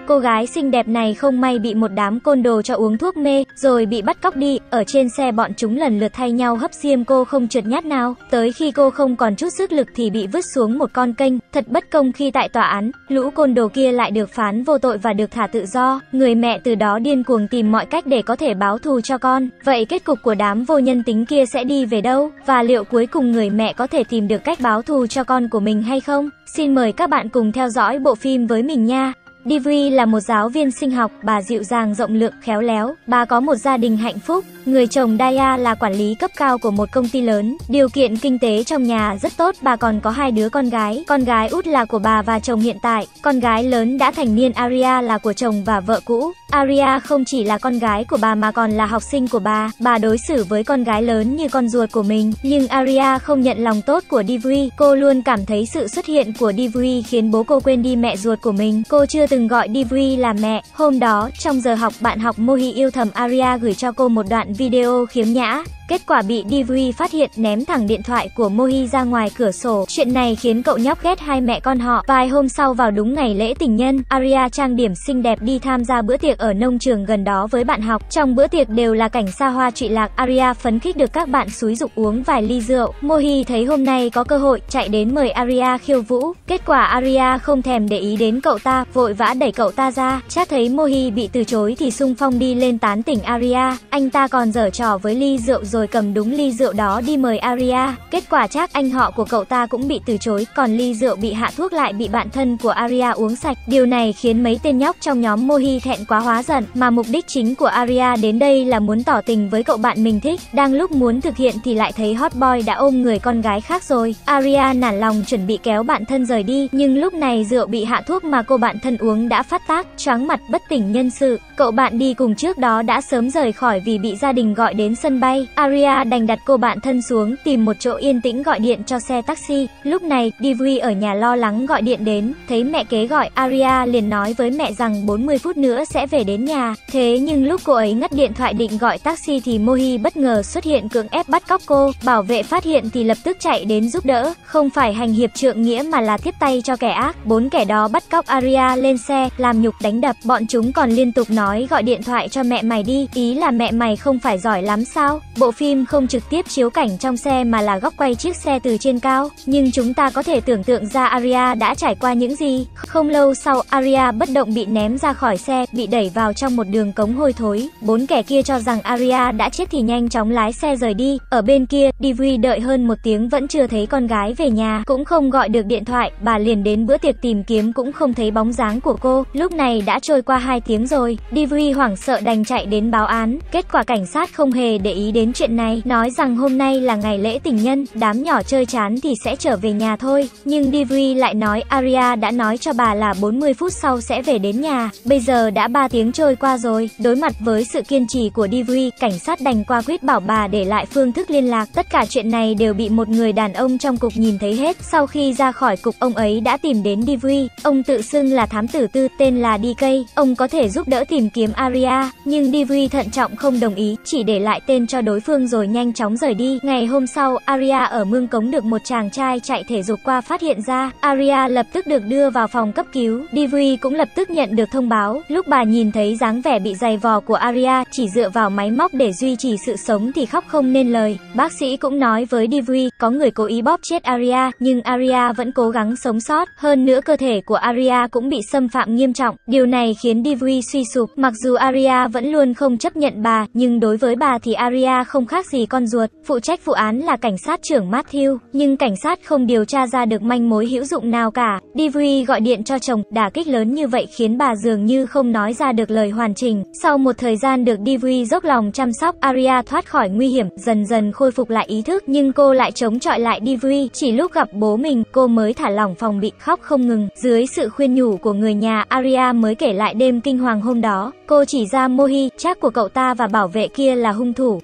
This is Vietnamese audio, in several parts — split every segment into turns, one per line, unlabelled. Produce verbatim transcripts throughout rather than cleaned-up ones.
cô gái xinh đẹp này không may bị một đám côn đồ cho uống thuốc mê, rồi bị bắt cóc đi. Ở trên xe bọn chúng lần lượt thay nhau hấp diêm cô không trượt nhát nào. Tới khi cô không còn chút sức lực thì bị vứt xuống một con kênh. Thật bất công khi tại tòa án, lũ côn đồ kia lại được phán vô tội và được thả tự do. Người mẹ từ đó điên cuồng tìm mọi cách để có thể báo thù cho con. Vậy kết cục của đám vô nhân tính kia sẽ đi về đâu? Và liệu cuối cùng người mẹ có thể tìm được cách báo thù cho con của mình hay không? Xin mời các bạn cùng theo dõi bộ phim với mình nha. Divri là một giáo viên sinh học, bà dịu dàng rộng lượng, khéo léo. Bà có một gia đình hạnh phúc. Người chồng Daya là quản lý cấp cao của một công ty lớn. Điều kiện kinh tế trong nhà rất tốt. Bà còn có hai đứa con gái. Con gái út là của bà và chồng hiện tại. Con gái lớn đã thành niên Aria là của chồng và vợ cũ. Aria không chỉ là con gái của bà mà còn là học sinh của bà. Bà đối xử với con gái lớn như con ruột của mình. Nhưng Aria không nhận lòng tốt của Divri. Cô luôn cảm thấy sự xuất hiện của Divri khiến bố cô quên đi mẹ ruột của mình. Cô chưa từng gọi Divri là mẹ. Hôm đó, trong giờ học, bạn học Mohi yêu thầm Aria gửi cho cô một đoạn video khiếm nhã. Kết quả bị Divri phát hiện, ném thẳng điện thoại của Mohi ra ngoài cửa sổ. Chuyện này khiến cậu nhóc ghét hai mẹ con họ. Vài hôm sau, vào đúng ngày lễ tình nhân, Aria trang điểm xinh đẹp đi tham gia bữa tiệc ở nông trường gần đó với bạn học. Trong bữa tiệc đều là cảnh xa hoa trụy lạc. Aria phấn khích được các bạn xúi giục uống vài ly rượu. Mohi thấy hôm nay có cơ hội, chạy đến mời Aria khiêu vũ. Kết quả Aria không thèm để ý đến cậu ta, vội vã đẩy cậu ta ra. Chắc thấy Mohi bị từ chối thì xung phong đi lên tán tỉnh Aria. Anh ta còn giở trò với ly rượu rồi cầm đúng ly rượu đó đi mời Aria. Kết quả chắc anh họ của cậu ta cũng bị từ chối, còn ly rượu bị hạ thuốc lại bị bạn thân của Aria uống sạch. Điều này khiến mấy tên nhóc trong nhóm Mohi thẹn quá hóa giận, mà mục đích chính của Aria đến đây là muốn tỏ tình với cậu bạn mình thích. Đang lúc muốn thực hiện thì lại thấy hot boy đã ôm người con gái khác rồi. Aria nản lòng chuẩn bị kéo bạn thân rời đi, nhưng lúc này rượu bị hạ thuốc mà cô bạn thân uống đã phát tác, choáng mặt bất tỉnh nhân sự. Cậu bạn đi cùng trước đó đã sớm rời khỏi vì bị gia đình gọi đến sân bay. Aria đành đặt cô bạn thân xuống, tìm một chỗ yên tĩnh gọi điện cho xe taxi. Lúc này, Divri ở nhà lo lắng gọi điện đến, thấy mẹ kế gọi, Aria liền nói với mẹ rằng bốn mươi phút nữa sẽ về đến nhà. Thế nhưng lúc cô ấy ngắt điện thoại định gọi taxi thì Mohi bất ngờ xuất hiện cưỡng ép bắt cóc cô. Bảo vệ phát hiện thì lập tức chạy đến giúp đỡ, không phải hành hiệp trượng nghĩa mà là tiếp tay cho kẻ ác. Bốn kẻ đó bắt cóc Aria lên xe, làm nhục đánh đập. Bọn chúng còn liên tục nói gọi điện thoại cho mẹ mày đi, ý là mẹ mày không phải giỏi lắm sao? Bộ phim không trực tiếp chiếu cảnh trong xe mà là góc quay chiếc xe từ trên cao, nhưng chúng ta có thể tưởng tượng ra Aria đã trải qua những gì. Không lâu sau, Aria bất động bị ném ra khỏi xe, bị đẩy vào trong một đường cống hôi thối. Bốn kẻ kia cho rằng Aria đã chết thì nhanh chóng lái xe rời đi. Ở bên kia, Divri đợi hơn một tiếng vẫn chưa thấy con gái về nhà, cũng không gọi được điện thoại. Bà liền đến bữa tiệc tìm kiếm cũng không thấy bóng dáng của cô. Lúc này đã trôi qua hai tiếng rồi. Divri hoảng sợ đành chạy đến báo án. Kết quả cảnh sát không hề để ý đến chuyện này, nói rằng hôm nay là ngày lễ tình nhân, đám nhỏ chơi chán thì sẽ trở về nhà thôi. Nhưng Divri lại nói Aria đã nói cho bà là bốn mươi phút sau sẽ về đến nhà. Bây giờ đã ba tiếng trôi qua rồi. Đối mặt với sự kiên trì của Divri, cảnh sát đành qua quyết bảo bà để lại phương thức liên lạc. Tất cả chuyện này đều bị một người đàn ông trong cục nhìn thấy hết. Sau khi ra khỏi cục, ông ấy đã tìm đến Divri. Ông tự xưng là thám tử tư, tên là đê ca. Ông có thể giúp đỡ tìm kiếm Aria, nhưng Divri thận trọng không đồng ý, chỉ để lại tên cho đối phương rồi nhanh chóng rời đi. Ngày hôm sau, Aria ở mương cống được một chàng trai chạy thể dục qua phát hiện ra. Aria lập tức được đưa vào phòng cấp cứu. Divri cũng lập tức nhận được thông báo. Lúc bà nhìn thấy dáng vẻ bị giày vò của Aria, chỉ dựa vào máy móc để duy trì sự sống thì khóc không nên lời. Bác sĩ cũng nói với Divri, có người cố ý bóp chết Aria, nhưng Aria vẫn cố gắng sống sót. Hơn nữa cơ thể của Aria cũng bị xâm phạm nghiêm trọng. Điều này khiến Divri suy sụp. Mặc dù Aria vẫn luôn không chấp nhận bà, nhưng đối với bà thì Aria không khác gì con ruột. Phụ trách vụ án là cảnh sát trưởng Matthew, nhưng cảnh sát không điều tra ra được manh mối hữu dụng nào cả. Divri gọi điện cho chồng, đả kích lớn như vậy khiến bà dường như không nói ra được lời hoàn chỉnh. Sau một thời gian được Divri dốc lòng chăm sóc, Aria thoát khỏi nguy hiểm, dần dần khôi phục lại ý thức, nhưng cô lại chống chọi lại Divri. Chỉ lúc gặp bố mình, cô mới thả lỏng phòng bị, khóc không ngừng. Dưới sự khuyên nhủ của người nhà, Aria mới kể lại đêm kinh hoàng hôm đó. Cô chỉ ra Mohi, chắc của cậu ta và bảo vệ kia là hung thủ. Lúc này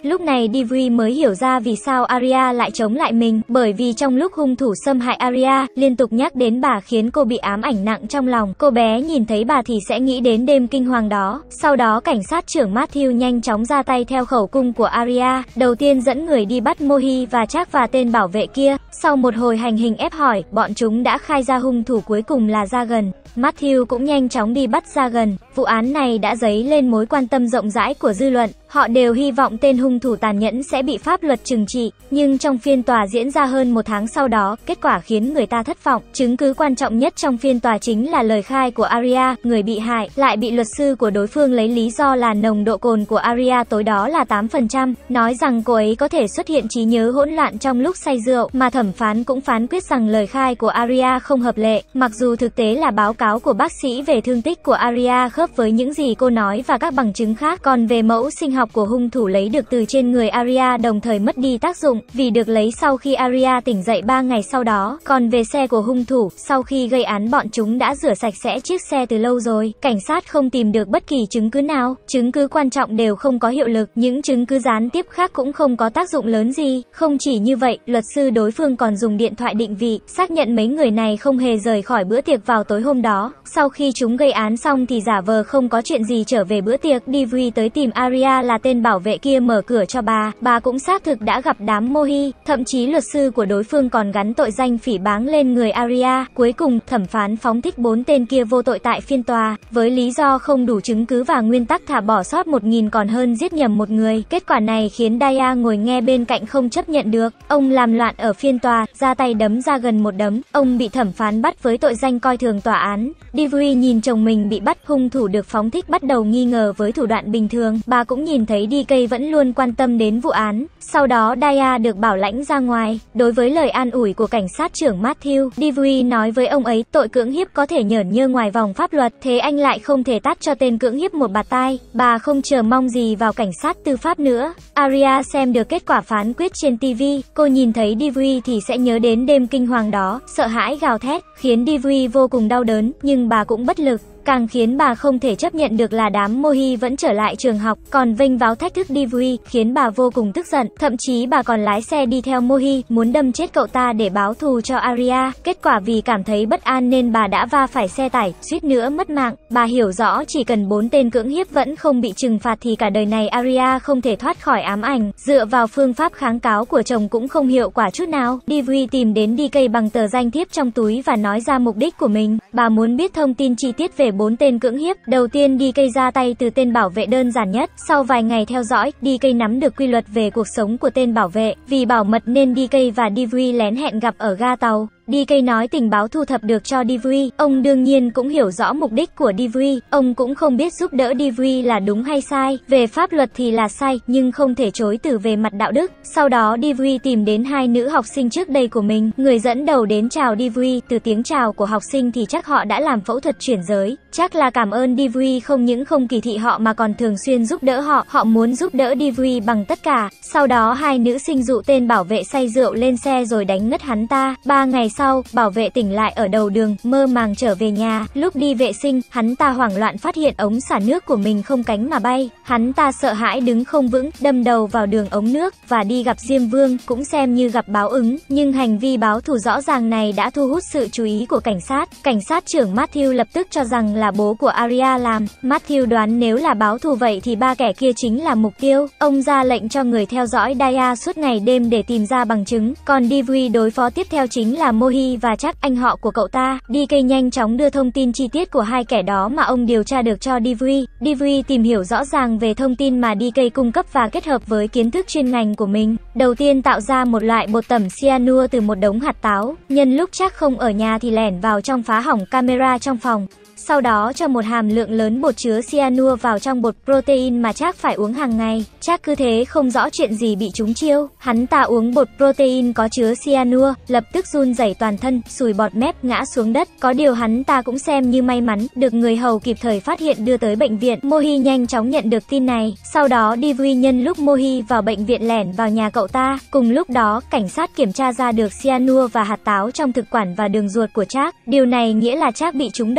này Divri mới hiểu ra vì sao Arya lại chống lại mình, bởi vì trong lúc hung thủ xâm hại Arya, liên tục nhắc đến bà khiến cô bị ám ảnh nặng trong lòng. Cô bé nhìn thấy bà thì sẽ nghĩ đến đêm kinh hoàng đó. Sau đó cảnh sát trưởng Matthew nhanh chóng ra tay theo khẩu cung của Arya, đầu tiên dẫn người đi bắt Mohi và Jack và tên bảo vệ kia. Sau một hồi hành hình ép hỏi, bọn chúng đã khai ra hung thủ cuối cùng là Jagan. Matthew cũng nhanh chóng đi bắt Jagan. Vụ án này đã dấy lên mối quan tâm rộng rãi của dư luận. Họ đều hy vọng tên hung thủ tàn nhẫn sẽ bị pháp luật trừng trị. Nhưng trong phiên tòa diễn ra hơn một tháng sau đó, kết quả khiến người ta thất vọng. Chứng cứ quan trọng nhất trong phiên tòa chính là lời khai của Arya. Người bị hại lại bị luật sư của đối phương lấy lý do là nồng độ cồn của Arya tối đó là tám phần trăm, nói rằng cô ấy có thể xuất hiện trí nhớ hỗn loạn trong lúc say rượu, mà thẩm phán cũng phán quyết rằng lời khai của Arya không hợp lệ. Mặc dù thực tế là báo cáo của bác sĩ về thương tích của Arya khớp với những gì cô nói và các bằng chứng khác, còn về mẫu sinh học của hung thủ lấy được từ trên người Arya đồng thời mất đi tác dụng vì được lấy sau khi Arya tỉnh dậy ba ngày sau đó. Còn về xe của hung thủ, sau khi gây án bọn chúng đã rửa sạch sẽ chiếc xe từ lâu rồi. Cảnh sát không tìm được bất kỳ chứng cứ nào, chứng cứ quan trọng đều không có hiệu lực, những chứng cứ gián tiếp khác cũng không có tác dụng lớn gì. Không chỉ như vậy, luật sư đối phương còn dùng điện thoại định vị, xác nhận mấy người này không hề rời khỏi bữa tiệc vào tối hôm đó. Sau khi chúng gây án xong thì giả vờ không có chuyện gì trở về bữa tiệc. Divri tới tìm Arya là tên bảo vệ kia mở cửa cho bà. Bà cũng xác thực đã gặp đám Mohi, thậm chí luật sư của đối phương còn gắn tội danh phỉ báng lên người Arya. Cuối cùng, thẩm phán phóng thích bốn tên kia vô tội tại phiên tòa, với lý do không đủ chứng cứ và nguyên tắc thả bỏ sót một nghìn còn hơn giết nhầm một người. Kết quả này khiến Daya ngồi nghe bên cạnh không chấp nhận được. Ông làm loạn ở phiên tòa, ra tay đấm ra gần một đấm. Ông bị thẩm phán bắt với tội danh coi thường tòa án. Divri nhìn chồng mình bị bắt, hung thủ được phóng thích bắt đầu nghi ngờ với thủ đoạn bình thường. Bà cũng nhìn thấy đê ca vẫn luôn quan tâm đến vụ án. Sau đó Daya được bảo lãnh ra ngoài. Đối với lời an ủi của cảnh sát trưởng Matthew, Divri nói với ông ấy tội cưỡng hiếp có thể nhởn nhơ ngoài vòng pháp luật, thế anh lại không thể tát cho tên cưỡng hiếp một bạt tai. Bà không chờ mong gì vào cảnh sát tư pháp nữa. Arya xem được kết quả phán quyết trên ti vi, cô nhìn thấy Divri thì sẽ nhớ đến đêm kinh hoàng đó, sợ hãi gào thét, khiến Divri vô cùng đau đớn, nhưng bà cũng bất lực. Càng khiến bà không thể chấp nhận được là đám Mohi vẫn trở lại trường học, còn vênh váo thách thức Divri, khiến bà vô cùng tức giận. Thậm chí bà còn lái xe đi theo Mohi, muốn đâm chết cậu ta để báo thù cho Arya. Kết quả vì cảm thấy bất an nên bà đã va phải xe tải, suýt nữa mất mạng. Bà hiểu rõ chỉ cần bốn tên cưỡng hiếp vẫn không bị trừng phạt thì cả đời này Arya không thể thoát khỏi ám ảnh. Dựa vào phương pháp kháng cáo của chồng cũng không hiệu quả chút nào. Divri tìm đến đê ca bằng tờ danh thiếp trong túi và nói ra mục đích của mình. Bà muốn biết thông tin chi tiết về bốn tên cưỡng hiếp. Đầu tiên đê ca ra tay từ tên bảo vệ đơn giản nhất. Sau vài ngày theo dõi, đê ca nắm được quy luật về cuộc sống của tên bảo vệ. Vì bảo mật nên đê ca và Divri lén hẹn gặp ở ga tàu. đê ca nói tình báo thu thập được cho Divri. Ông đương nhiên cũng hiểu rõ mục đích của Divri. Ông cũng không biết giúp đỡ Divri là đúng hay sai. Về pháp luật thì là sai, nhưng không thể chối từ về mặt đạo đức. Sau đó Divri tìm đến hai nữ học sinh trước đây của mình. Người dẫn đầu đến chào Divri. Từ tiếng chào của học sinh thì chắc họ đã làm phẫu thuật chuyển giới. Chắc là cảm ơn Divri không những không kỳ thị họ mà còn thường xuyên giúp đỡ họ. Họ muốn giúp đỡ Divri bằng tất cả. Sau đó hai nữ sinh dụ tên bảo vệ say rượu lên xe rồi đánh ngất hắn ta. Ba ngày sau, bảo vệ tỉnh lại ở đầu đường, mơ màng trở về nhà. Lúc đi vệ sinh, hắn ta hoảng loạn phát hiện ống xả nước của mình không cánh mà bay. Hắn ta sợ hãi đứng không vững, đâm đầu vào đường ống nước và đi gặp Diêm Vương, cũng xem như gặp báo ứng. Nhưng hành vi báo thù rõ ràng này đã thu hút sự chú ý của cảnh sát. Cảnh sát trưởng Matthew lập tức cho rằng là bố của Arya làm. Matthew đoán nếu là báo thù vậy thì ba kẻ kia chính là mục tiêu. Ông ra lệnh cho người theo dõi Daya suốt ngày đêm để tìm ra bằng chứng. Còn Divri đối phó tiếp theo chính là Mohi và chắc anh họ của cậu ta. đê ca nhanh chóng đưa thông tin chi tiết của hai kẻ đó mà ông điều tra được cho Divri. Divri tìm hiểu rõ ràng về thông tin mà đê ca cung cấp và kết hợp với kiến thức chuyên ngành của mình. Đầu tiên tạo ra một loại bột tẩm cyanua từ một đống hạt táo. Nhân lúc chắc không ở nhà thì lẻn vào trong phá hỏng camera trong phòng. Sau đó cho một hàm lượng lớn bột chứa cyanua vào trong bột protein mà Jack phải uống hàng ngày. Jack cứ thế không rõ chuyện gì bị trúng chiêu. Hắn ta uống bột protein có chứa cyanua, lập tức run rẩy toàn thân, sùi bọt mép ngã xuống đất. Có điều hắn ta cũng xem như may mắn, được người hầu kịp thời phát hiện đưa tới bệnh viện. Mohi nhanh chóng nhận được tin này. Sau đó Divri nhân lúc Mohi vào bệnh viện lẻn vào nhà cậu ta. Cùng lúc đó, cảnh sát kiểm tra ra được cyanua và hạt táo trong thực quản và đường ruột của Jack. Điều này nghĩa là Jack bị trúng độc. Bố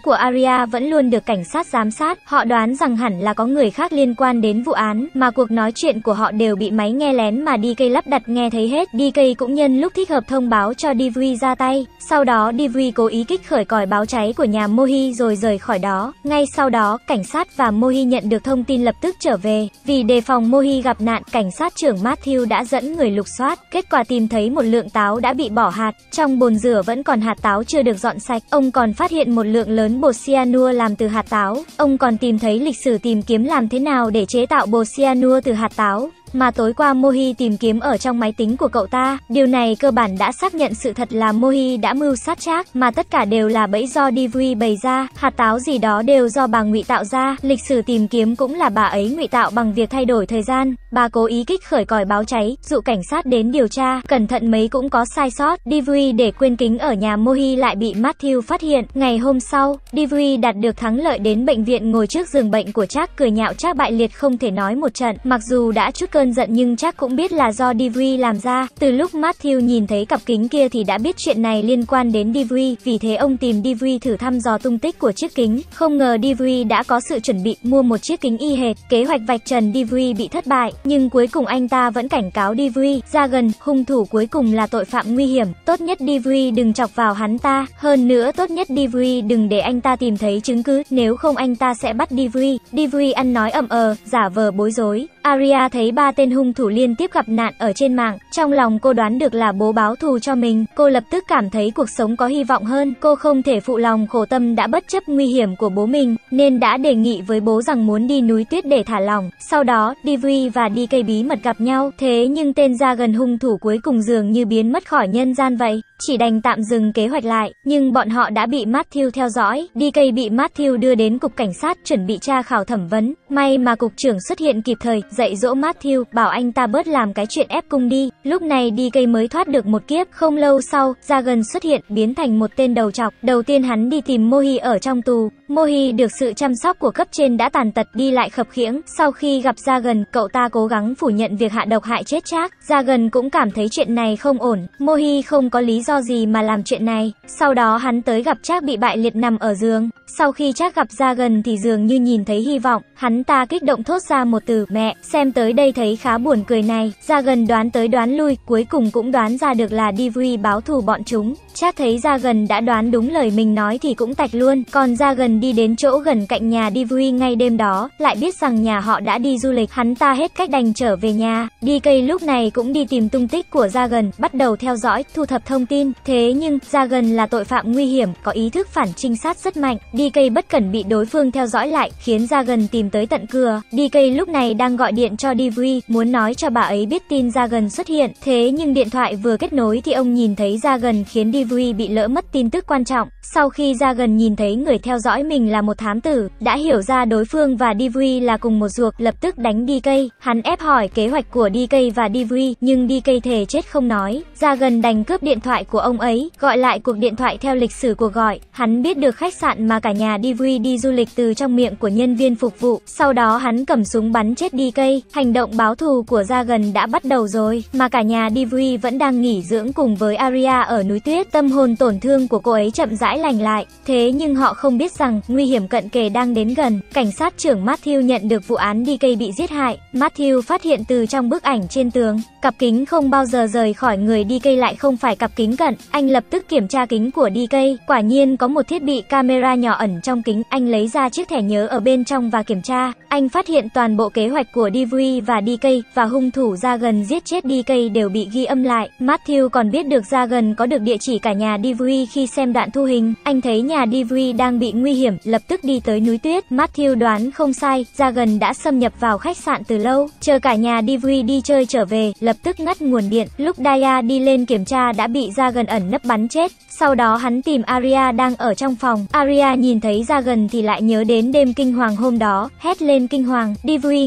của Arya vẫn luôn được cảnh sát giám sát. Họ đoán rằng hẳn là có người khác liên quan đến vụ án, mà cuộc nói chuyện của họ đều bị máy nghe lén mà đê ca lắp đặt nghe thấy hết. đê ca cũng nhân lúc thích hợp thông báo cho Divri ra tay. Sau đó Divri cố ý kích khởi còi báo cháy của nhà Mohi rồi rời khỏi đó. Ngay sau đó, cảnh sát và Mohi nhận được thông tin lập tức trở về. Vì đề phòng Mohi gặp nạn, cảnh sát trưởng Matthew đã dẫn người lục soát. Kết quả tìm thấy một lượng táo đã bị bỏ hạt. Trong bồn rửa vẫn còn hạt táo chưa được dọn sạch. Ông còn phát hiện một lượng lớn bột cyanua làm từ hạt táo. Ông còn tìm thấy lịch sử tìm kiếm làm thế nào để chế tạo bột cyanua từ hạt táo mà tối qua Mohi tìm kiếm ở trong máy tính của cậu ta. Điều này cơ bản đã xác nhận sự thật là Mohi đã mưu sát Jack, mà tất cả đều là bẫy do Divri bày ra. Hạt táo gì đó đều do bà ngụy tạo ra. Lịch sử tìm kiếm cũng là bà ấy ngụy tạo bằng việc thay đổi thời gian. Bà cố ý kích khởi còi báo cháy, dụ cảnh sát đến điều tra. Cẩn thận mấy cũng có sai sót. Divri để quên kính ở nhà Mohi lại bị Matthew phát hiện. Ngày hôm sau, Divri đạt được thắng lợi đến bệnh viện, ngồi trước giường bệnh của Jack cười nhạo Jack bại liệt không thể nói một trận. Mặc dù đã chút cơn giận nhưng chắc cũng biết là do Divri làm ra. Từ lúc Matthew nhìn thấy cặp kính kia thì đã biết chuyện này liên quan đến Divri, vì thế ông tìm Divri thử thăm dò tung tích của chiếc kính. Không ngờ Divri đã có sự chuẩn bị mua một chiếc kính y hệt. Kế hoạch vạch trần Divri bị thất bại, nhưng cuối cùng anh ta vẫn cảnh cáo Divri, ra gần, hung thủ cuối cùng là tội phạm nguy hiểm, tốt nhất Divri đừng chọc vào hắn ta, hơn nữa tốt nhất Divri đừng để anh ta tìm thấy chứng cứ, nếu không anh ta sẽ bắt Divri. Divri ăn nói ậm ờ, giả vờ bối rối. Arya thấy ba tên hung thủ liên tiếp gặp nạn ở trên mạng, trong lòng cô đoán được là bố báo thù cho mình. Cô lập tức cảm thấy cuộc sống có hy vọng hơn. Cô không thể phụ lòng khổ tâm đã bất chấp nguy hiểm của bố mình, nên đã đề nghị với bố rằng muốn đi núi tuyết để thả lỏng. Sau đó, Divri và đê ca bí mật gặp nhau. Thế nhưng tên ra gần hung thủ cuối cùng dường như biến mất khỏi nhân gian vậy. Chỉ đành tạm dừng kế hoạch lại, nhưng bọn họ đã bị Matthew theo dõi. đê ca bị Matthew đưa đến cục cảnh sát chuẩn bị tra khảo thẩm vấn. May mà cục trưởng xuất hiện kịp thời, dạy dỗ Matthew, bảo anh ta bớt làm cái chuyện ép cung đi. Lúc này đê ca mới thoát được một kiếp. Không lâu sau, Jagan xuất hiện, biến thành một tên đầu trọc. Đầu tiên hắn đi tìm Mohi ở trong tù. Mohi được sự chăm sóc của cấp trên đã tàn tật, đi lại khập khiễng. Sau khi gặp Jagan, cậu ta cố gắng phủ nhận việc hạ độc hại chết Jack. Jagan cũng cảm thấy chuyện này không ổn. Mohi không có lý do gì mà làm chuyện này. Sau đó hắn tới gặp Jack bị bại liệt nằm ở giường. Sau khi Jack gặp Jagan thì dường như nhìn thấy hy vọng. Hắn ta kích động thốt ra một từ, mẹ. Xem tới đây thấy khá buồn cười này. Jagan đoán tới đoán lui, cuối cùng cũng đoán ra được là Divri báo thù bọn chúng. Jack thấy Jagan đã đoán đúng lời mình nói thì cũng tạch luôn. Còn Jagan đi đến chỗ gần cạnh nhà Divri ngay đêm đó, lại biết rằng nhà họ đã đi du lịch. Hắn ta hết cách đành trở về nhà. đê ca lúc này cũng đi tìm tung tích của Jagan, bắt đầu theo dõi, thu thập thông tin. Thế nhưng, Jagan là tội phạm nguy hiểm, có ý thức phản trinh sát rất mạnh. đê ca bất cẩn bị đối phương theo dõi lại, khiến Jagan tìm tới tận cửa. đê ca lúc này đang gọi điện cho Divri, muốn nói cho bà ấy biết tin Jagan xuất hiện. Thế nhưng điện thoại vừa kết nối thì ông nhìn thấy Jagan, khiến Divri bị lỡ mất tin tức quan trọng. Sau khi Jagan nhìn thấy người theo dõi mình là một thám tử, đã hiểu ra đối phương và Divri là cùng một ruột, lập tức đánh đê ca. Hắn ép hỏi kế hoạch của đê ca và Divri, nhưng đê ca thề chết không nói. Jagan đành cướp điện thoại của ông ấy, gọi lại cuộc điện thoại theo lịch sử cuộc gọi. Hắn biết được khách sạn mà cả nhà Divri đi du lịch từ trong miệng của nhân viên phục vụ. Sau đó hắn cầm súng bắn chết đê ca. Hành động báo thù của Jagan đã bắt đầu rồi, mà cả nhà Divri vẫn đang nghỉ dưỡng cùng với Arya ở núi tuyết. Tâm hồn tổn thương của cô ấy chậm rãi lành lại. Thế nhưng họ không biết rằng nguy hiểm cận kề đang đến gần. Cảnh sát trưởng Matthew nhận được vụ án đê ca bị giết hại. Matthew phát hiện từ trong bức ảnh trên tường, cặp kính không bao giờ rời khỏi người đê ca lại không phải cặp kính cận. Anh lập tức kiểm tra kính của đê ca. Quả nhiên có một thiết bị camera nhỏ ẩn trong kính. Anh lấy ra chiếc thẻ nhớ ở bên trong và kiểm tra. Anh phát hiện toàn bộ kế hoạch của Divri và đê ca và hung thủ Jagan giết chết đê ca đều bị ghi âm lại. Matthew còn biết được Jagan có được địa chỉ cả nhà Divri khi xem đoạn thu hình. Anh thấy nhà Divri đang bị nguy hiểm, lập tức đi tới núi tuyết. Matthew đoán không sai, Jagan đã xâm nhập vào khách sạn từ lâu. Chờ cả nhà Divri đi chơi trở về, lập tức ngắt nguồn điện. Lúc Daya đi lên kiểm tra đã bị Jagan ẩn nấp bắn chết. Sau đó hắn tìm Arya đang ở trong phòng. Arya nhìn thấy Jagan thì lại nhớ đến đêm kinh hoàng hôm đó, hét lên kinh hoàng. Divri nghe thấy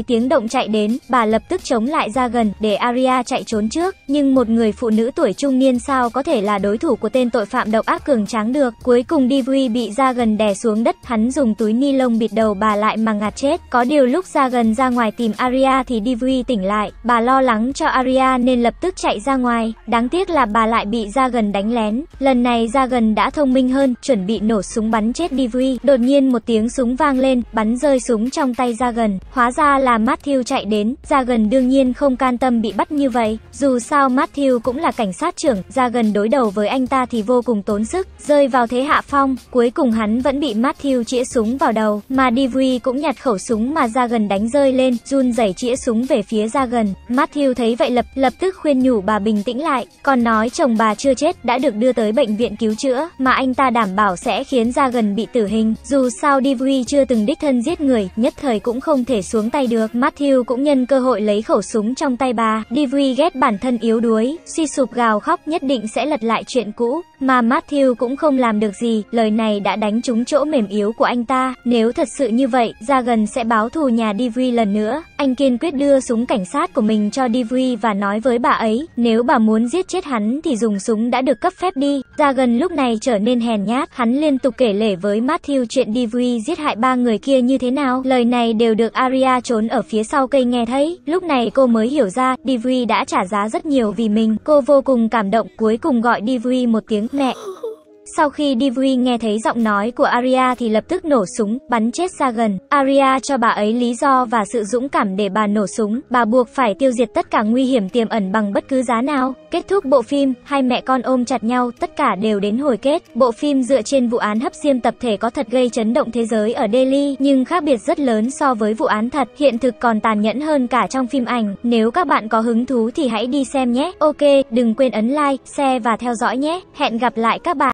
tiếng động chạy đến, bà lập tức chống lại Dragon để Arya chạy trốn trước, nhưng một người phụ nữ tuổi trung niên sao có thể là đối thủ của tên tội phạm độc ác cường tráng được. Cuối cùng Divri bị Dragon đè xuống đất, hắn dùng túi ni lông bịt đầu bà lại mà ngạt chết. Có điều lúc Dragon ra ngoài tìm Arya thì Divri tỉnh lại, bà lo lắng cho Arya nên lập tức chạy ra ngoài. Đáng tiếc là bà lại bị Dragon đánh lén. Lần này Dragon đã thông minh hơn, chuẩn bị nổ súng bắn chết Divri. Đột nhiên một tiếng súng vang lên, bắn rơi súng trong tay Dragon. Hóa ra là Matthew chạy đến. Dragon đương nhiên không can tâm bị bắt như vậy. Dù sao Matthew cũng là cảnh sát trưởng, Dragon đối đầu với anh ta thì vô cùng tốn sức, rơi vào thế hạ phong. Cuối cùng hắn vẫn bị Matthew chĩa súng vào đầu, mà Divri cũng nhặt khẩu súng mà Dragon đánh rơi lên, run rẩy chĩa súng về phía Dragon. Matthew thấy vậy lập lập tức khuyên nhủ bà bình tĩnh lại, còn nói chồng bà chưa chết, đã được đưa tới bệnh viện cứu chữa, mà anh ta đảm bảo sẽ khiến Dragon bị tử hình. Dù sao Divri chưa từng đích thân giết người, nhất thời cũng không thể xuống tay được. Matthew cũng nhân cơ hội lấy khẩu súng trong tay bà. Divri ghét bản thân yếu đuối, suy sụp gào khóc nhất định sẽ lật lại chuyện cũ, mà Matthew cũng không làm được gì. Lời này đã đánh trúng chỗ mềm yếu của anh ta. Nếu thật sự như vậy, Dragon sẽ báo thù nhà Divri lần nữa. Anh kiên quyết đưa súng cảnh sát của mình cho Divri và nói với bà ấy, nếu bà muốn giết chết hắn thì dùng súng đã được cấp phép đi. Dragon lúc này trở nên hèn nhát, hắn liên tục kể lể với Matthew chuyện Divri giết hại ba người kia như thế nào. Lời này đều được Arya trốn ở phía sau cây nghe thấy. Lúc này cô mới hiểu ra, Divri đã trả giá rất nhiều vì mình. Cô vô cùng cảm động, cuối cùng gọi Divri một tiếng mẹ. Sau khi Divri nghe thấy giọng nói của Arya thì lập tức nổ súng, bắn chết Dragon. Arya cho bà ấy lý do và sự dũng cảm để bà nổ súng. Bà buộc phải tiêu diệt tất cả nguy hiểm tiềm ẩn bằng bất cứ giá nào. Kết thúc bộ phim, hai mẹ con ôm chặt nhau, tất cả đều đến hồi kết. Bộ phim dựa trên vụ án hấp diêm tập thể có thật gây chấn động thế giới ở Delhi, nhưng khác biệt rất lớn so với vụ án thật. Hiện thực còn tàn nhẫn hơn cả trong phim ảnh. Nếu các bạn có hứng thú thì hãy đi xem nhé. Ok, đừng quên ấn like, share và theo dõi nhé. Hẹn gặp lại các bạn.